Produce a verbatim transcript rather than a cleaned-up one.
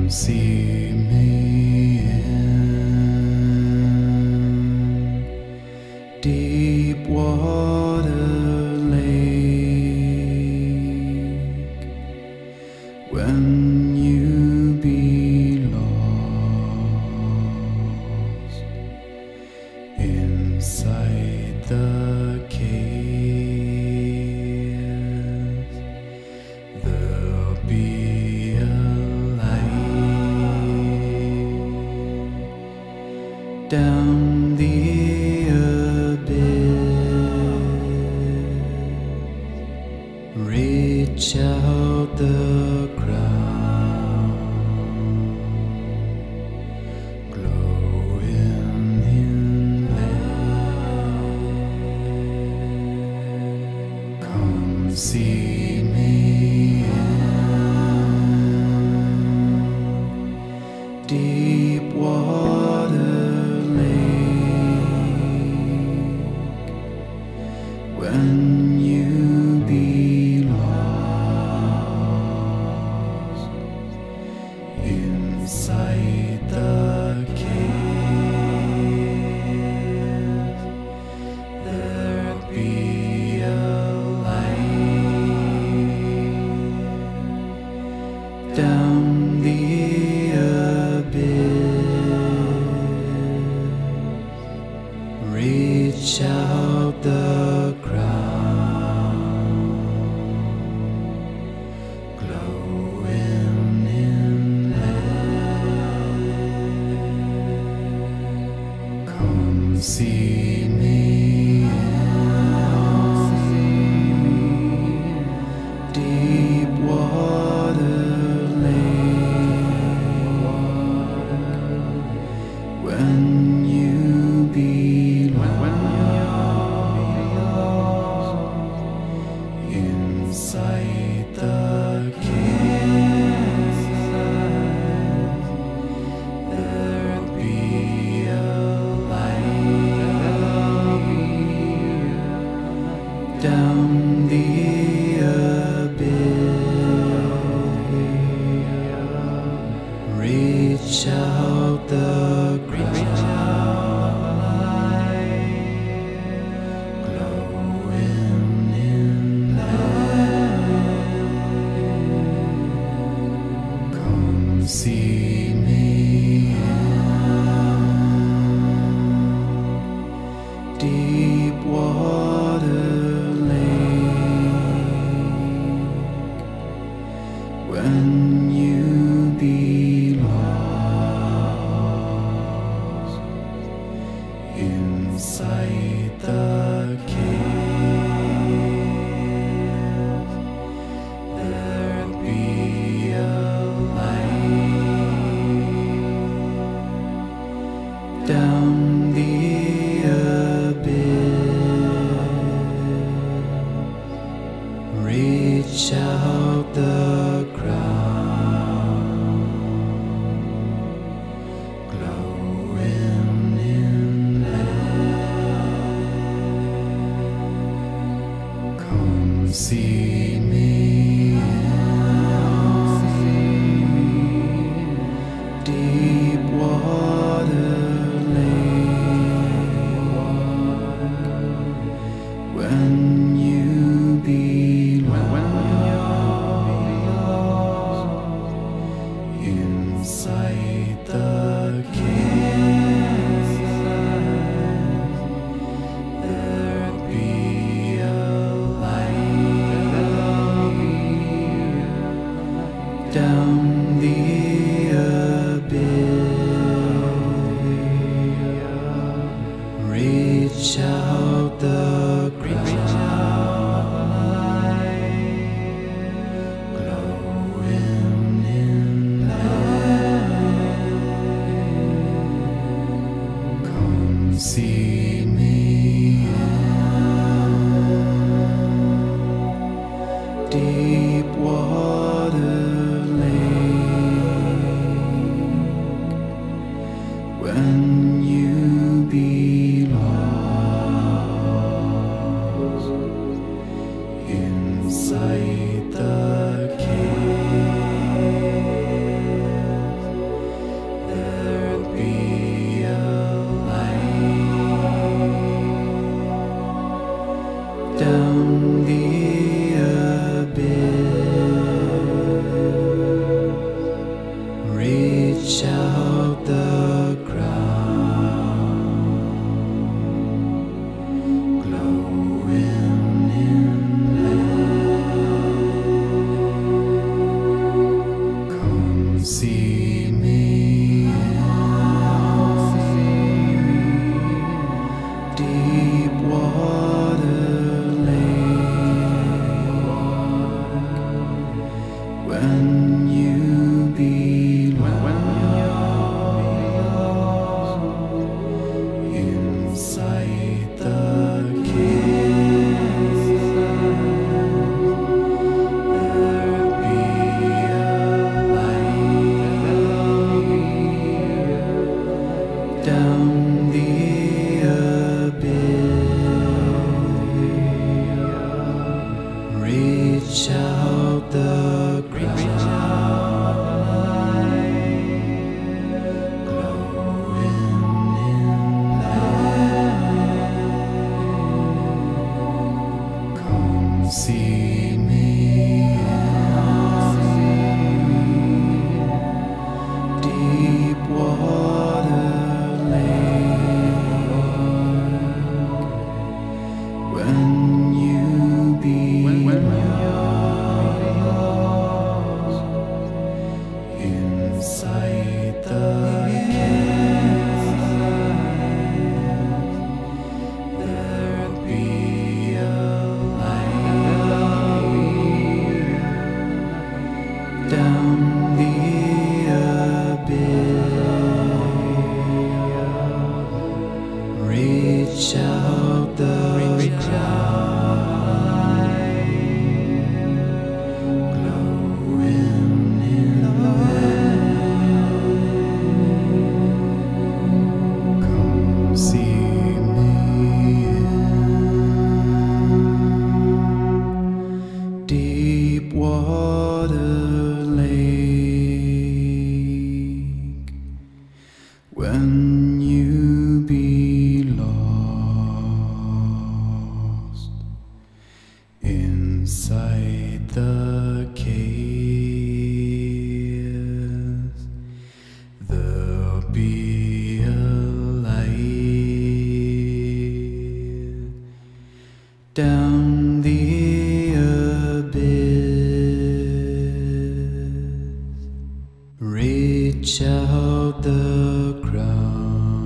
see me in deep water lake when you be lost inside the cave. There'll be a down the abyss, reach out the ground, glowing inlet. Come see me in deep water when you be lost inside the cave. There'll be a light down the abyss, reach out the ground, glowing inlet. Come see me in deep water lake when you be inside the cave. There'll be a light down the abyss, reach out the ground. See me in deep water lake when you be lost inside the cave. There'll be a down the abyss, reach out the ground, glowing inlet. Come see me in deep water when you be lost inside the cave. There'll be a light down the abyss, reach out the ground, glowing inlet. Come see me in deep water lake when you be lost inside the cave. reach out the ground, glowing in light. Come see me in deep water lake. When you be lost inside the cave, there'll be a light down the abyss. Reach out the deep water lake. When you be lost inside the caves, there'll be a light down the abyss. Reach out the ground.